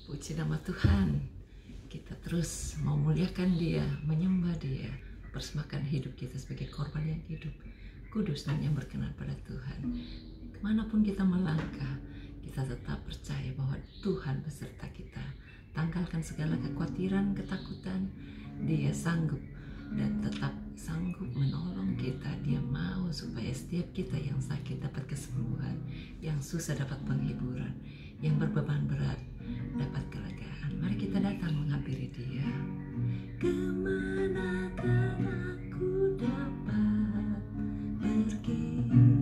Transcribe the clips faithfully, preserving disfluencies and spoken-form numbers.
Puji nama Tuhan. Kita terus memuliakan Dia, menyembah Dia, persembahkan hidup kita sebagai korban yang hidup, kudus dan yang berkenan pada Tuhan. Kemanapun kita melangkah, kita tetap percaya bahwa Tuhan beserta kita. Tanggalkan segala kekhawatiran, ketakutan. Dia sanggup dan tetap sanggup menolong kita. Dia mau supaya setiap kita yang sakit dapat kesembuhan, yang susah dapat penghiburan, yang berbeban berat dapat kelegaan. Mari kita datang menghampiri Dia. Kemanakah aku dapat pergi,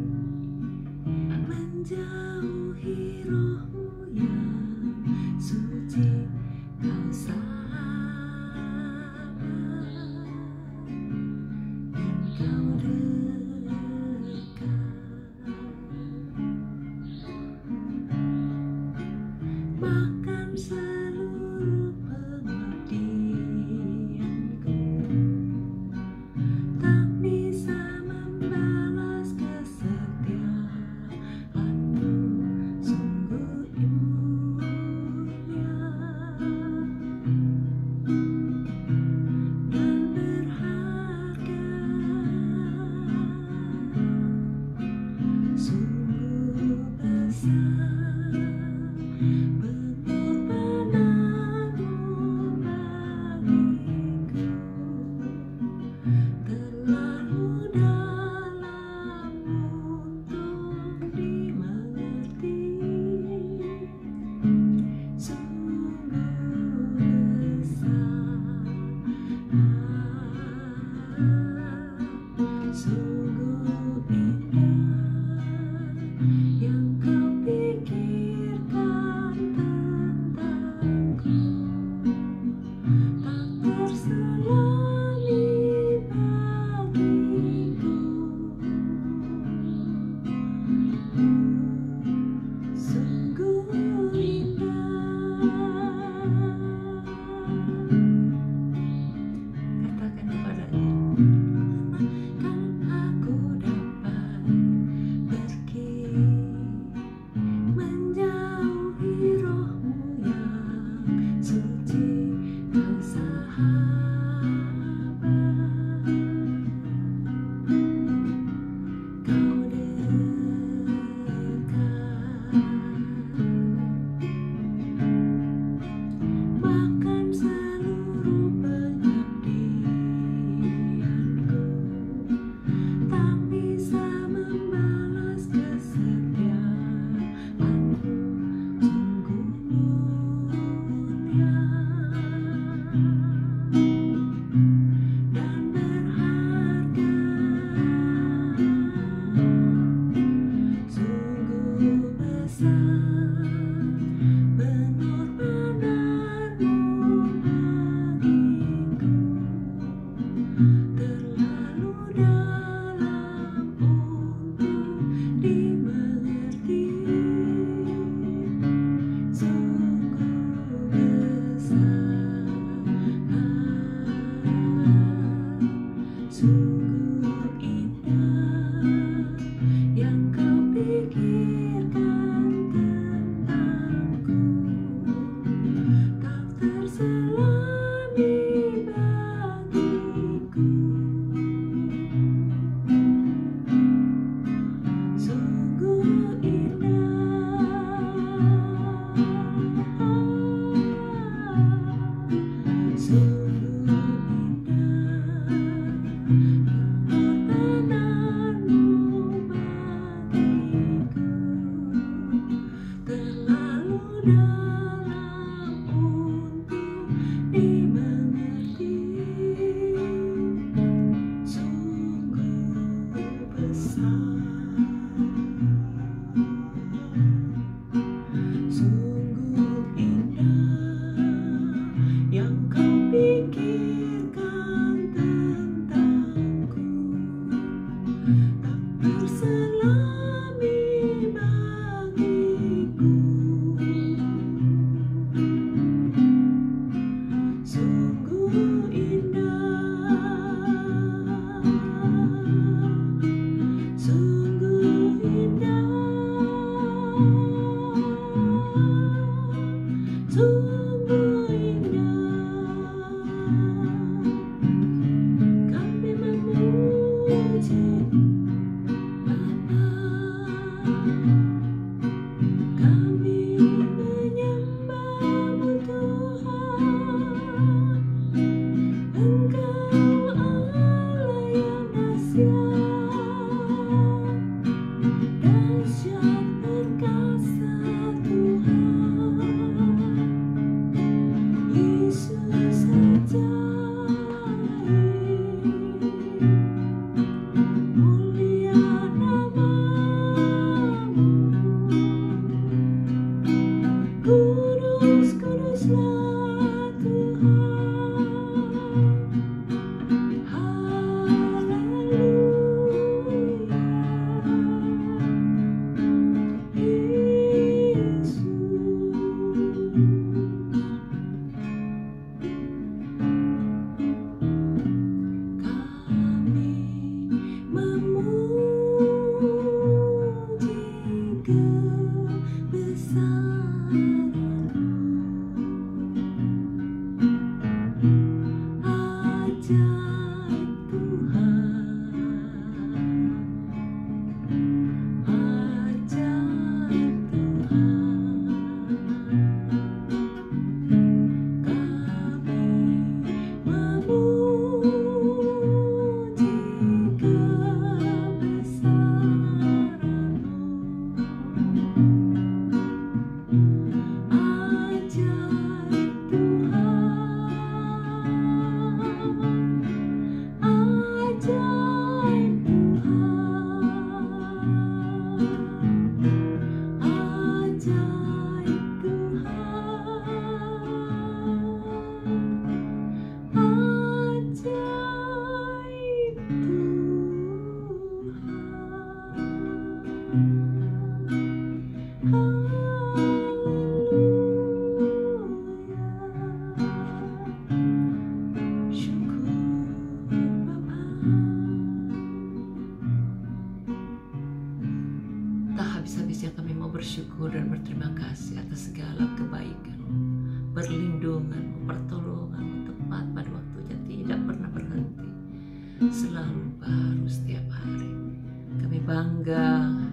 menjauhi Roh-Mu yang suci, Kau sabar dan Kau dekat. Bahkan seluruh pengabdianku tak bisa membalas kesetiaan-Mu, sungguh mulia dan berharga, sungguh besar pengorbanan-Mu. Sungguh indah kami memuji Bapa, kami menyembah-Mu Tuhan. Engkau Allah yang dahsyat, dahsyat perkasa Tuhan. Yesus ajaib, mulia nama-Mu. Kudus, kuduslah Tuhan. Haleluya. Yesus. Kami memuji kebesaran-Mu. Ajaib Tuhan, ajaib Tuhan. Kami memuji kebesaran-Mu. Ajaib Tuhan, ajaib Tuhan, ajaib Tuhan, ajaib Tuhan. Haleluya. Syukur Bapa. Tak habis-habisnya kami mau bersyukur dan berterima kasih atas segala kebaikan, perlindungan, pertolongan tepat pada waktunya, tidak pernah berhenti, selalu baru setiap hari. Kami bangga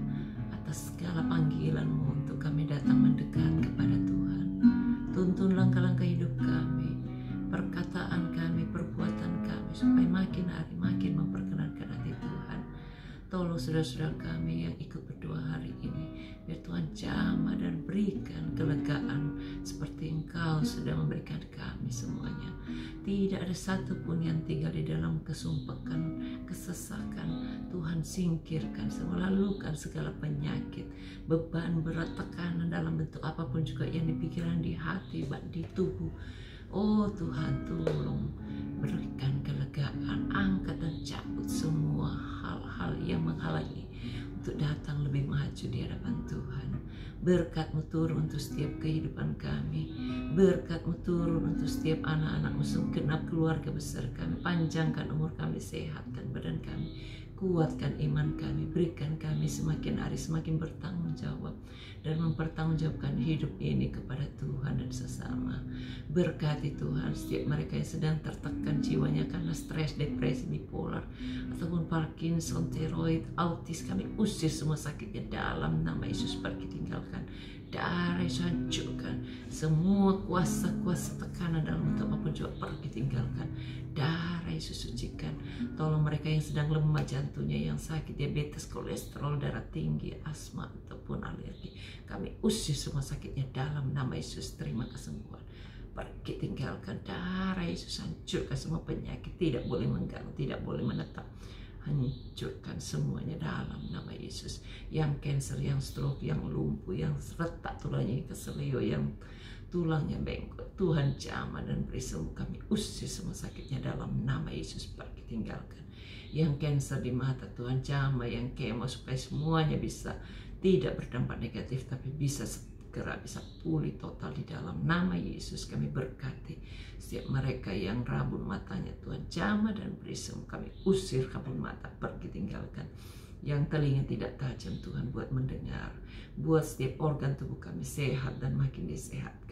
atas segala panggilan-Mu untuk kami datang mendekat kepada Tuhan. Tuntun langkah-langkah hidup kami, perkataan kami, perbuatan kami, supaya makin hari makin memperkenankan hati Tuhan. Tolong saudara-saudara kami yang ikut berdoa hari ini, biar Tuhan jamah dan berikan kelegaan seperti Engkau sudah memberikan kami semuanya. Tidak ada satupun yang tinggal di dalam kesumpekan, kesesakan. Tuhan singkirkan semua, lalukan segala penyakit, beban berat, tekanan dalam bentuk apapun juga yang di pikiran, di hati, di tubuh. Oh Tuhan, tolong berikan kelegaan, angkat dan cabut semua hal-hal yang menghalangi untuk datang lebih maju di hadapan Tuhan. Berkat-Mu turun untuk setiap kehidupan kami, berkat-Mu turun untuk setiap anak-anak-Mu, segenap keluarga besar kami. Panjangkan umur kami, sehatkan badan kami, kuatkan iman kami, berikan kami semakin hari semakin bertanggung jawab dan mempertanggungjawabkan hidup ini kepada Tuhan dan sesama. Berkati Tuhan setiap mereka yang sedang tertekan jiwanya karena stres, depresi, bipolar, ataupun Parkinson, tiroid, autis. Kami usir semua sakitnya dalam nama Yesus. Pergi tinggalkan, darah Yesus hancurkan semua kuasa-kuasa tekanan dalam bentuk apapun juga. Pergi tinggalkan, darah Yesus sucikan. Tolong mereka yang sedang lemah jantungnya, yang sakit diabetes, kolesterol, darah tinggi, asma ataupun alergi, kami usir semua sakitnya dalam nama Yesus. Terima kesembuhan. Pergi tinggalkan, darah Yesus hancurkan semua penyakit, tidak boleh mengganggu, tidak boleh menetap. Hancurkan semuanya dalam nama Yesus. Yang cancer, yang stroke, yang lumpuh, yang retak tulangnya, keselio, yang tulangnya bengkok, Tuhan jamah dan beri sembuh. Kami usir semua sakitnya dalam nama Yesus. Pergi tinggalkan. Yang cancer di mata, Tuhan jamah, yang kemo, supaya semuanya bisa tidak berdampak negatif, tapi bisa segera bisa pulih total di dalam nama Yesus. Kami berkati setiap mereka yang rabun matanya, Tuhan jamah dan beri sembuh. Kami usir rabun mata, pergi tinggalkan. Yang telinga tidak tajam, Tuhan buat mendengar, buat setiap organ tubuh kami sehat dan makin disehatkan.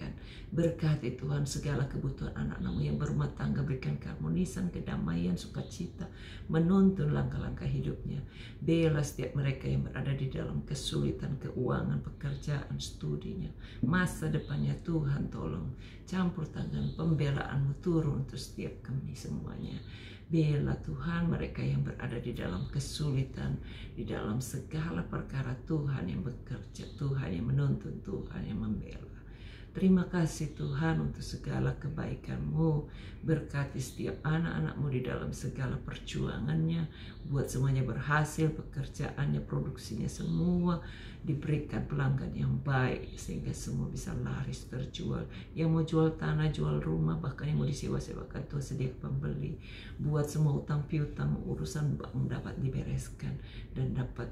dipercayakan. Berkati Tuhan segala kebutuhan anak-anakmu yang berumah tangga, berikan keharmonisan, kedamaian, sukacita, menuntun langkah-langkah hidupnya. Bela setiap mereka yang berada di dalam kesulitan keuangan, pekerjaan, studinya, masa depannya. Tuhan tolong campur tangan pembelaanmu turun untuk setiap kami semuanya. Bela Tuhan mereka yang berada di dalam kesulitan, di dalam segala perkara. Tuhan yang bekerja, Tuhan yang menuntun, Tuhan yang membela. Terima kasih Tuhan untuk segala kebaikan-Mu. Berkati setiap anak-anak-Mu di dalam segala perjuangannya. Buat semuanya berhasil, pekerjaannya, produksinya, semua diberikan pelanggan yang baik. Sehingga semua bisa laris terjual. Yang mau jual tanah, jual rumah, bahkan yang mau disewa-sewakan, Tuhan sedia pembeli. Buat semua utang piutang, urusan bank dapat dibereskan dan dapat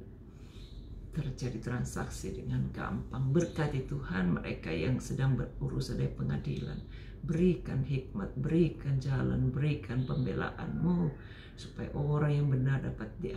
terjadi transaksi dengan gampang. Berkati Tuhan mereka yang sedang berurusan dari pengadilan. Berikan hikmat, berikan jalan, berikan pembelaan-Mu supaya orang yang benar dapat di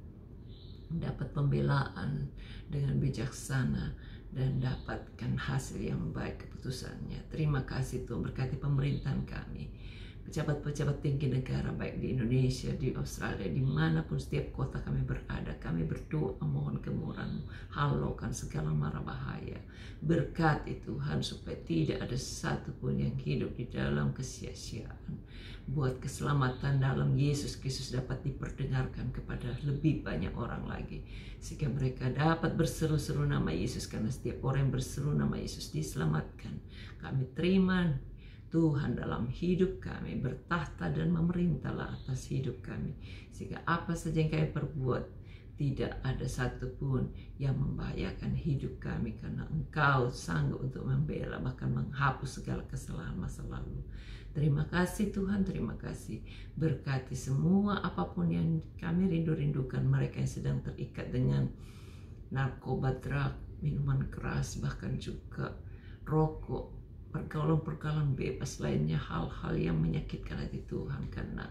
dapat pembelaan dengan bijaksana dan dapatkan hasil yang baik keputusannya. Terima kasih Tuhan, berkati pemerintahan kami, pejabat-pejabat tinggi negara baik di Indonesia, di Australia, dimanapun setiap kota kami berada. Kami berdoa mohon kemurahan-Mu, halaukan segala mara bahaya. Berkati Tuhan supaya tidak ada satupun yang hidup di dalam kesia-siaan. Buat keselamatan dalam Yesus Kristus dapat diperdengarkan kepada lebih banyak orang lagi, sehingga mereka dapat berseru-seru nama Yesus, karena setiap orang yang berseru nama Yesus diselamatkan. Kami terima Tuhan dalam hidup kami, bertahta dan memerintahlah atas hidup kami, sehingga apa saja yang kami perbuat tidak ada satupun yang membahayakan hidup kami, karena Engkau sanggup untuk membela, bahkan menghapus segala kesalahan masa lalu. Terima kasih Tuhan, terima kasih. Berkati semua apapun yang kami rindu-rindukan, mereka yang sedang terikat dengan narkoba, drug, minuman keras, bahkan juga rokok, pergaulan-pergaulan bebas lainnya, hal-hal yang menyakitkan hati Tuhan karena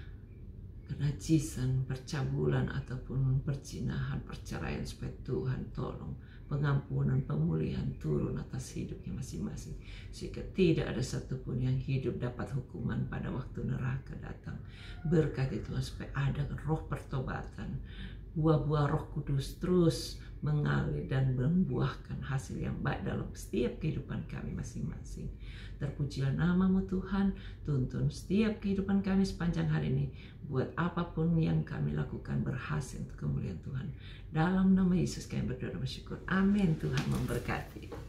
kenajisan, percabulan ataupun perzinahan, perceraian, supaya Tuhan tolong pengampunan, pemulihan turun atas hidupnya masing-masing, sehingga tidak ada satupun yang hidup dapat hukuman pada waktu neraka datang. Berkati Tuhan supaya ada roh pertobatan, buah-buah Roh Kudus terus mengalir dan membuahkan hasil yang baik dalam setiap kehidupan kami masing-masing. Terpujilah nama-Mu Tuhan, tuntun setiap kehidupan kami sepanjang hari ini. Buat apapun yang kami lakukan berhasil untuk kemuliaan Tuhan. Dalam nama Yesus kami berdoa dan bersyukur. Amin. Tuhan memberkati.